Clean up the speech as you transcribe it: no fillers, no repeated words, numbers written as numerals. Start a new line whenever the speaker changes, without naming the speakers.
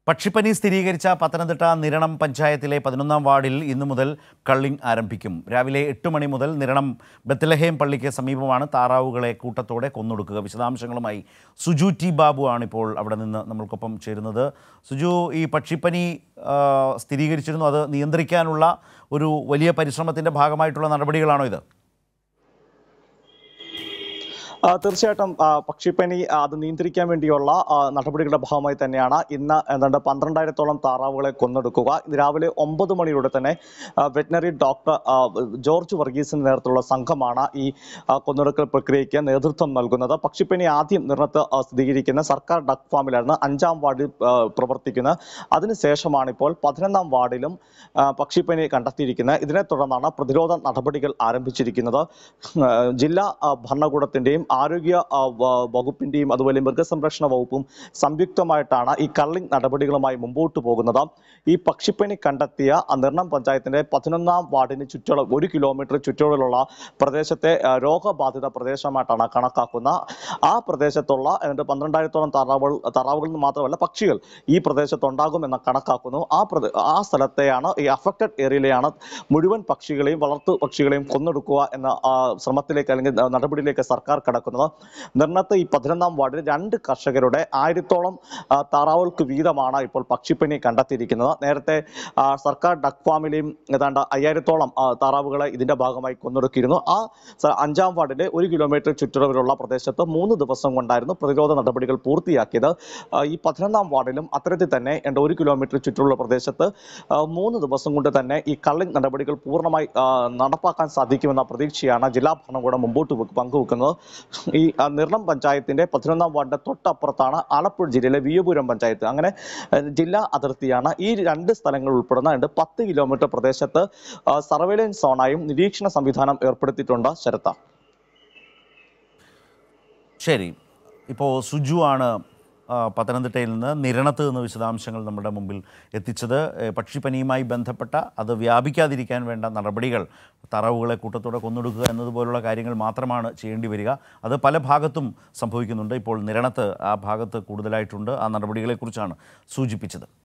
പക്ഷിപ്പനി സ്ഥിരീകരിച്ച പത്തനംതിട്ട നിരണം പഞ്ചായത്തിലെ 11ാം വാർഡിൽ ഇന്നു മുതൽ കള്ളിംഗ് ആരംഭിക്കും. രാവിലെ 8 മണി മുതൽ നിരണം ബത്ലഹേം പള്ളിക്ക് സമീപമാണ് താറാവുകളെ കൂട്ടത്തോടെ കൊന്നൊടുക്കുക. വിശദാംശങ്ങളുമായി സുജു ടി ബാബു ആണിപ്പോൾ അവിടെ നിന്ന് നമ്മൾക്കൊപ്പം ചേരുന്നത്. സുജു, ഈ പക്ഷിപ്പനി സ്ഥിരീകരിച്ചിരുന്നു, അത് നിയന്ത്രിക്കാനുള്ള ഒരു വലിയ പരിശ്രമത്തിൻ്റെ ഭാഗമായിട്ടുള്ള നടപടികളാണോ ഇത്?
തീർച്ചയായിട്ടും പക്ഷിപ്പനി അത് നിയന്ത്രിക്കാൻ വേണ്ടിയുള്ള നടപടികളുടെ ഭാഗമായി തന്നെയാണ് ഇന്ന് 12,000-ഓളം താറാവുകളെ കൊന്നൊടുക്കുക. ഇന്ന് രാവിലെ 9 മണിയോടെ തന്നെ വെറ്റിനറി ഡോക്ടർ ജോർജ് വർഗീസിന്റെ നേതൃത്വത്തിലുള്ള സംഘമാണ് ഈ കൊന്നൊടുക്കൽ പ്രക്രിയയ്ക്ക് നേതൃത്വം നൽകുന്നത്. പക്ഷിപ്പനി ആദ്യം നിരണത്ത് സ്ഥിരീകരിക്കുന്ന സർക്കാർ ഡക്ക് ഫാമിലായിരുന്നു 5ാം വാർഡിൽ പ്രവർത്തിക്കുന്നത്. അതിനുശേഷമാണ് ഇപ്പോൾ 11ാം വാർഡിലും പക്ഷിപ്പനി കണ്ടെത്തിയിരിക്കുന്നത്. ഇതിനെ തുടർന്നാണ് പ്രതിരോധ നടപടികൾ ആരംഭിച്ചിരിക്കുന്നത്. ജില്ലാ ഭരണകൂടത്തിന്റെയും ആരോഗ്യ വകുപ്പിന്റെയും അതുപോലെ മൃഗസംരക്ഷണ വകുപ്പും സംയുക്തമായിട്ടാണ് ഈ കള്ളിംഗ് നടപടികളുമായി മുമ്പോട്ട് പോകുന്നത്. ഈ പക്ഷിപ്പനി കണ്ടെത്തിയ നിരണം പഞ്ചായത്തിന്റെ 11ാം വാർഡിന് ചുറ്റളവ് 1 കിലോമീറ്റർ ചുറ്റളവിലുള്ള പ്രദേശത്തെ രോഗബാധിത പ്രദേശമായിട്ടാണ് കണക്കാക്കുന്നത്. ആ പ്രദേശത്തുള്ള 12,000-ഓളം താറാവുകളിൽ നിന്ന് മാത്രമല്ല പക്ഷികൾ ഈ പ്രദേശത്തുണ്ടാകുമെന്ന് കണക്കാക്കുന്നു. ആ സ്ഥലത്തെയാണ്, ഈ അഫക്റ്റഡ് ഏരിയയിലെയാണ് മുഴുവൻ പക്ഷികളെയും വളർത്തു പക്ഷികളെയും കൊന്നൊടുക്കുക എന്ന ശ്രമത്തിലേക്ക് അല്ലെങ്കിൽ നടപടിയിലേക്ക് സർക്കാർ കടക്കുന്നത്. നിരണത്ത് ഈ 11ാം വാർഡിൽ 2 കർഷകരുടെ 1000-ഓളം താറാവുകൾക്ക് വീതമാണ് ഇപ്പോൾ പക്ഷിപ്പനി കണ്ടെത്തിയിരിക്കുന്നത്. നേരത്തെ സർക്കാർ ഡക്ക് ഫാമിലെയും ഏതാണ്ട് 5000-ഓളം താറാവുകളെ ഇതിന്റെ ഭാഗമായി കൊന്നൊടുക്കിയിരുന്നു. ആ 5ാം വാർഡിലെ 1 കിലോമീറ്റർ ചുറ്റളവിലുള്ള പ്രദേശത്ത് 3 ദിവസം കൊണ്ടായിരുന്നു പ്രതിരോധ നടപടികൾ പൂർത്തിയാക്കിയത്. ഈ 11ാം വാർഡിലും അത്തരത്തിൽ തന്നെ 1 കിലോമീറ്റർ ചുറ്റുള്ള പ്രദേശത്ത് 3 ദിവസം കൊണ്ട് തന്നെ ഈ കള്ളിംഗ് നടപടികൾ പൂർണ്ണമായി നടപ്പാക്കാൻ സാധിക്കുമെന്ന പ്രതീക്ഷയാണ് ജില്ലാ ഭരണകൂടം മുമ്പോട്ട് പങ്കുവെക്കുന്നത്. ഈ നിരണം പഞ്ചായത്തിന്റെ 11ാം വാർഡിന്റെ തൊട്ടപ്പുറത്താണ് ആലപ്പുഴ ജില്ലയിലെ വിയ്യപുരം പഞ്ചായത്ത്. അങ്ങനെ ജില്ലാ അതിർത്തിയാണ്. ഈ 2 സ്ഥലങ്ങൾ ഉൾപ്പെടുന്ന 10 കിലോമീറ്റർ പ്രദേശത്ത് സർവൈലൻസ് സോണായും നിരീക്ഷണ സംവിധാനം ഏർപ്പെടുത്തിയിട്ടുണ്ട്. ശരത്ത,
ശരി. ഇപ്പോൾ സുജു ആണ് പത്തനംതിട്ടയിൽ നിന്ന് നിരണത്ത് നിന്ന് വിശദാംശങ്ങൾ നമ്മുടെ മുമ്പിൽ എത്തിച്ചത്. പക്ഷിപ്പനിയുമായി ബന്ധപ്പെട്ട അത് വ്യാപിക്കാതിരിക്കാൻ വേണ്ട നടപടികൾ, താറാവുകളെ കൂട്ടത്തോടെ കൊന്നൊടുക്കുക എന്നതുപോലുള്ള കാര്യങ്ങൾ മാത്രമാണ് ചെയ്യേണ്ടി വരിക. അത് പല ഭാഗത്തും സംഭവിക്കുന്നുണ്ട്. ഇപ്പോൾ നിരണത്ത് ആ ഭാഗത്ത് കൂടുതലായിട്ടുണ്ട്. ആ നടപടികളെക്കുറിച്ചാണ് സൂചിപ്പിച്ചത്.